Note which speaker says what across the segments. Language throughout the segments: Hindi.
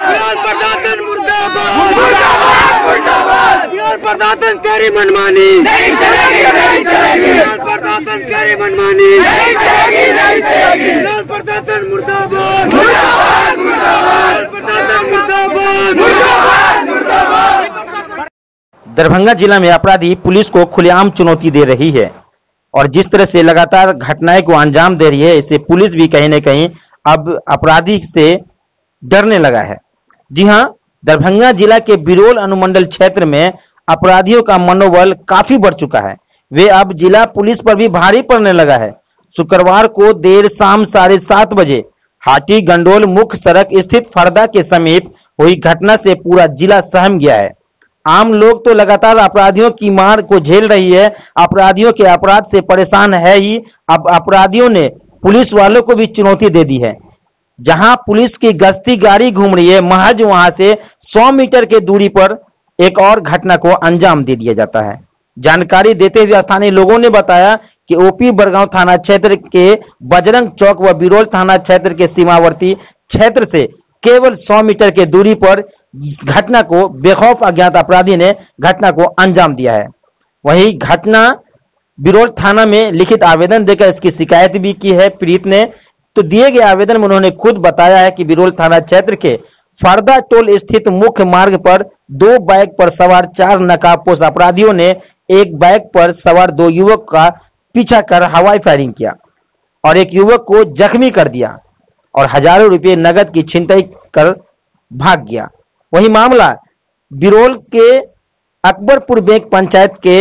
Speaker 1: प्रशासन तेरी मनमानी नहीं चलेगी, नहीं चलेगी। प्रशासन तेरी मनमानी नहीं चलेगी, नहीं चलेगी। प्रशासन मुर्दाबाद, मुर्दाबाद, मुर्दाबाद। प्रशासन मुर्दाबाद, मुर्दाबाद, मुर्दाबाद।
Speaker 2: दरभंगा जिला में अपराधी पुलिस को खुलेआम चुनौती दे रही है और जिस तरह से लगातार घटनाएं को अंजाम दे रही है, इससे पुलिस भी कहीं न कहीं अब अपराधी से डरने लगा है। जी हां, दरभंगा जिला के बिरोल अनुमंडल क्षेत्र में अपराधियों का मनोबल काफी बढ़ चुका है। वे अब जिला पुलिस पर भी भारी पड़ने लगा है। शुक्रवार को देर शाम 7:30 बजे हाटी गंडोल मुख्य सड़क स्थित फरदा के समीप हुई घटना से पूरा जिला सहम गया है। आम लोग तो लगातार अपराधियों की मार को झेल रही है, अपराधियों के अपराध से परेशान है ही, अब अपराधियों ने पुलिस वालों को भी चुनौती दे दी है। जहां पुलिस की गश्ती गाड़ी घूम रही है, महज वहां से 100 मीटर के दूरी पर एक और घटना को अंजाम दे दिया जाता है। जानकारी देते हुए स्थानीय लोगों ने बताया कि ओपी बड़गांव थाना क्षेत्र के बजरंग चौक व बिरोल थाना क्षेत्र के सीमावर्ती क्षेत्र से केवल 100 मीटर के दूरी पर इस घटना को बेखौफ अज्ञात अपराधी ने घटना को अंजाम दिया है। वही घटना बिरोल थाना में लिखित आवेदन देकर इसकी शिकायत भी की है पीड़ित ने। तो दिए गए आवेदन में उन्होंने खुद बताया है कि बिरोल थाना क्षेत्र के फरदा टोल स्थित मुख्य मार्ग पर 2 बाइक पर सवार 4 नकाबपोश अपराधियों ने एक बाइक पर सवार 2 युवक का पीछा कर हवाई फायरिंग किया और एक युवक को जख्मी कर दिया और हजारों रुपए नगद की छिनतई कर भाग गया। वही मामला बिरोल के अकबरपुर बैंक पंचायत के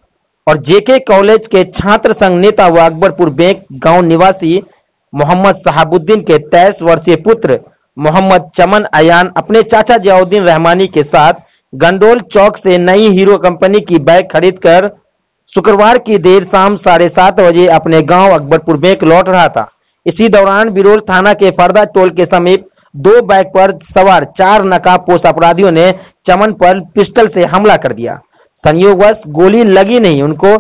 Speaker 2: और जेके कॉलेज के छात्र संघ नेता व अकबरपुर बैंक गांव निवासी मोहम्मद शहाबुद्दीन के 23 वर्षीय पुत्र मोहम्मद चमन अयान अपने चाचा जियाउद्दीन रहमानी के साथ गंडोल चौक से नई हीरो कंपनी की बाइक खरीदकर शुक्रवार की देर शाम 7:30 बजे अपने गांव अकबरपुर बैंक लौट रहा था। इसी दौरान बिरोल थाना के फरदा टोल के समीप 2 बाइक पर सवार 4 नकाबपोश अपराधियों ने चमन पर पिस्टल से हमला कर दिया। संयोगवश गोली लगी नहीं उनको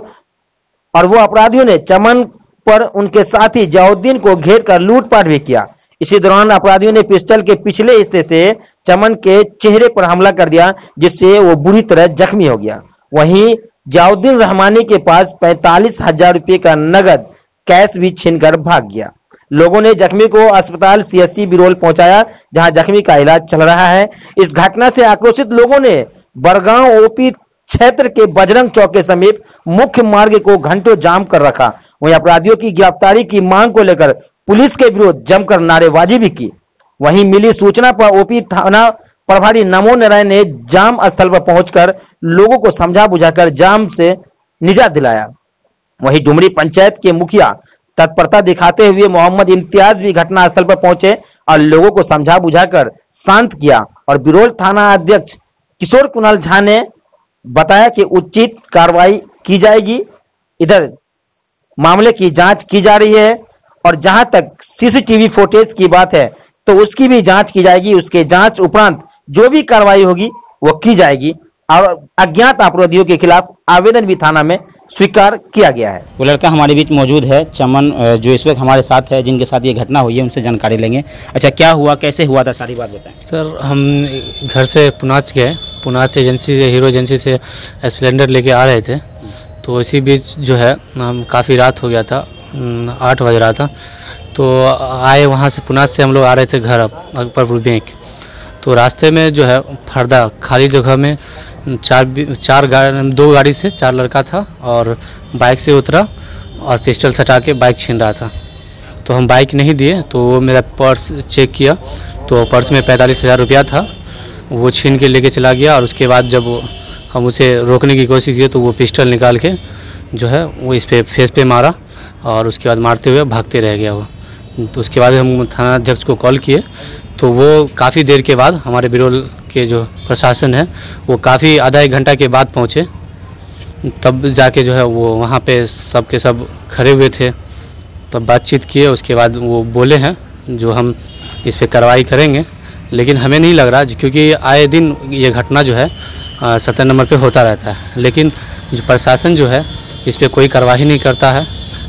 Speaker 2: और वो अपराधियों ने चमन पर उनके साथी जियाउद्दीन को घेर कर लूटपाट भी किया। इसी दौरान अपराधियों ने पिस्टल के पिछले हिस्से से चमन के चेहरे पर हमला कर दिया, जिससे वो बुरी तरह जख्मी हो गया। वहीं जियाउद्दीन रहमानी के पास 45,000 रुपए का नगद कैश भी छीनकर भाग गया। लोगों ने जख्मी को अस्पताल सीएससी बिरोल पहुंचाया, जहां जख्मी का इलाज चल रहा है। इस घटना से आक्रोशित लोगों ने बड़गांव ओपी क्षेत्र के बजरंग चौक के समीप मुख्य मार्ग को घंटों जाम कर रखा। वहीं अपराधियों की गिरफ्तारी की मांग को लेकर पुलिस के विरोध जमकर नारेबाजी भी की। वहीं मिली सूचना पर ओपी थाना प्रभारी नमो नारायण ने जाम स्थल पर पहुंचकर लोगों को समझा बुझाकर जाम से निजात दिलाया। वहीं डुमरी पंचायत के मुखिया तत्परता दिखाते हुए मोहम्मद इम्तियाज भी घटना स्थल पर पहुंचे और लोगों को समझा बुझाकर शांत किया और बिरोल थाना अध्यक्ष किशोर कुणाल झा ने बताया कि उचित कार्रवाई की जाएगी। इधर मामले की जांच की जा रही है और जहां तक सीसीटीवी फुटेज की बात है तो उसकी भी जांच की जाएगी। उसके जांच उपरांत जो भी कार्रवाई होगी वो की जाएगी और अज्ञात अपराधियों के खिलाफ आवेदन भी थाना में स्वीकार किया गया है।
Speaker 3: वो लड़का हमारे बीच मौजूद है, चमन, जो इस वक्त हमारे साथ है, जिनके साथ ये घटना हुई है, उनसे जानकारी लेंगे। अच्छा, क्या हुआ, कैसे हुआ था, सारी बात बताएं।
Speaker 4: सर, हम घर से पुनाच गए, पुनाच एजेंसी से, हीरो एजेंसी से स्प्लेंडर लेके आ रहे थे। तो इसी बीच जो है हम काफ़ी रात हो गया था, 8 बज रहा था। तो आए वहाँ से, पुनाच से हम लोग आ रहे थे घर अकबरपुर बैंक। तो रास्ते में जो है फरदा खाली जगह में 2 गाड़ी से 4 लड़का था और बाइक से उतरा और पिस्टल सटा के बाइक छीन रहा था। तो हम बाइक नहीं दिए, तो वो मेरा पर्स चेक किया तो पर्स में 45,000 रुपया था, वो छीन के लेके चला गया। और उसके बाद जब हम उसे रोकने की कोशिश की तो वो पिस्टल निकाल के जो है वो इस पे फेस पे मारा और उसके बाद मारते हुए भागते रह गया वो। तो उसके बाद हम थाना अध्यक्ष को कॉल किए तो वो काफ़ी देर के बाद, हमारे बिरोल के जो प्रशासन है वो काफ़ी आधा 1 घंटा के बाद पहुँचे। तब जाके जो है वो वहाँ पे सब के सब खड़े हुए थे, तब बातचीत किए। उसके बाद वो बोले हैं जो हम इस पे कार्रवाई करेंगे, लेकिन हमें नहीं लग रहा, क्योंकि आए दिन ये घटना जो है 7 नंबर पे होता रहता है, लेकिन जो प्रशासन जो है इस पे कोई कार्रवाई नहीं करता है।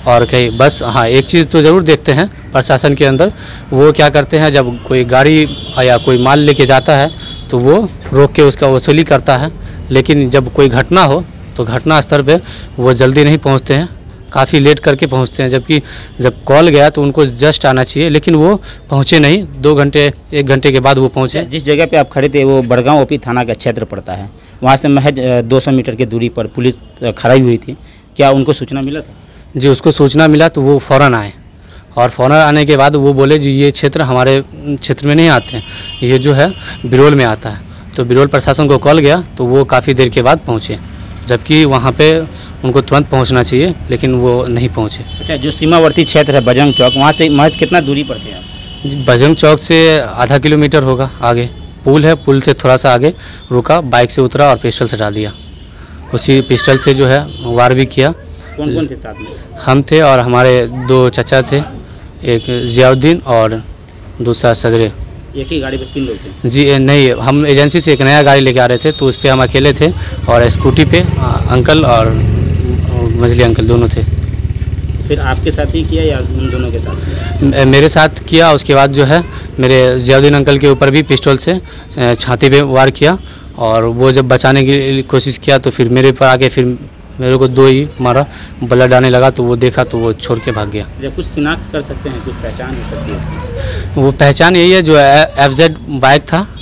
Speaker 4: और कहीं बस हाँ एक चीज़ तो ज़रूर देखते हैं प्रशासन के अंदर, वो क्या करते हैं जब कोई गाड़ी या कोई माल लेके जाता है तो वो रोक के उसका वसूली करता है, लेकिन जब कोई घटना हो तो घटना स्थल पे वो जल्दी नहीं पहुंचते हैं, काफ़ी लेट करके पहुंचते हैं। जबकि जब कॉल गया तो उनको जस्ट आना चाहिए, लेकिन वो पहुंचे नहीं, 2 घंटे 1 घंटे के बाद वो पहुंचे।
Speaker 3: जिस जगह पे आप खड़े थे वो बड़गांव ओपी थाना का क्षेत्र पड़ता है, वहाँ से महज 200 मीटर की दूरी पर पुलिस खड़ी हुई थी, क्या उनको सूचना मिला था?
Speaker 4: जी उसको सूचना मिला तो वो फ़ौरन आए, और फ़ौरन आने के बाद वो बोले जी ये क्षेत्र हमारे क्षेत्र में नहीं आते हैं, ये जो है बिरोल में आता है। तो बिरोल प्रशासन को कॉल गया तो वो काफ़ी देर के बाद पहुँचे, जबकि वहाँ पे उनको तुरंत पहुँचना चाहिए लेकिन वो नहीं पहुँचे।
Speaker 3: अच्छा, जो सीमावर्ती क्षेत्र है बजरंग चौक, वहाँ से महज कितना दूरी पर थे आप?
Speaker 4: जी बजरंग चौक से आधा किलोमीटर होगा आगे, पुल है, पुल से थोड़ा सा आगे रुका, बाइक से उतरा और पिस्टल सटा दिया। उसी पिस्टल से जो है वार भी किया।
Speaker 3: कौन कौन थे साथ में?
Speaker 4: हम थे और हमारे 2 चाचा थे, एक जियाउद्दीन और दूसरा सदरे।
Speaker 3: एक ही गाड़ी पर 3 लोग थे?
Speaker 4: जी नहीं, हम एजेंसी से एक नया गाड़ी लेके आ रहे थे तो उस पर हम अकेले थे, और स्कूटी पे अंकल और मजली अंकल दोनों थे।
Speaker 3: फिर आपके साथ ही किया या उन दोनों के साथ?
Speaker 4: मेरे साथ किया, उसके बाद जो है मेरे जियाउद्दीन अंकल के ऊपर भी पिस्टल से छाती पे वार किया, और वो जब बचाने की कोशिश किया तो फिर मेरे पर आके फिर मेरे को 2 ही मारा, ब्लड आने लगा तो वो देखा तो वो छोड़ के भाग गया।
Speaker 3: जब कुछ शिनाख्त कर सकते हैं, कुछ पहचान हो सकती है इसकी?
Speaker 4: वो पहचान यही है जो FZ बाइक था